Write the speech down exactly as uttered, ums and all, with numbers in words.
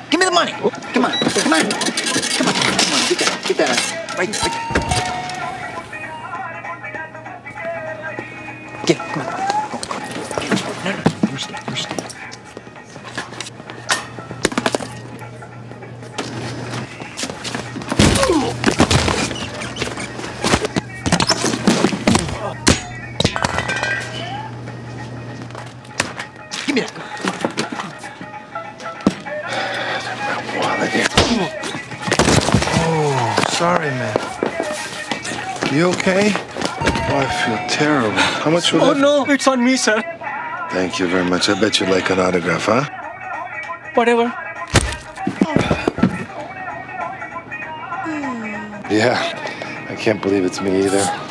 Give me the money. Come on, come on. Come on, come on, get that, get that. Right, right. Get it, come on. Go, go. Get it. No, no, you're staying, you're staying. Give me that. Oh, sorry, man. You okay? Oh, I feel terrible. How much would Oh, that... no, it's on me, sir. Thank you very much. I bet you'd like an autograph, huh? Whatever. Yeah, I can't believe it's me either.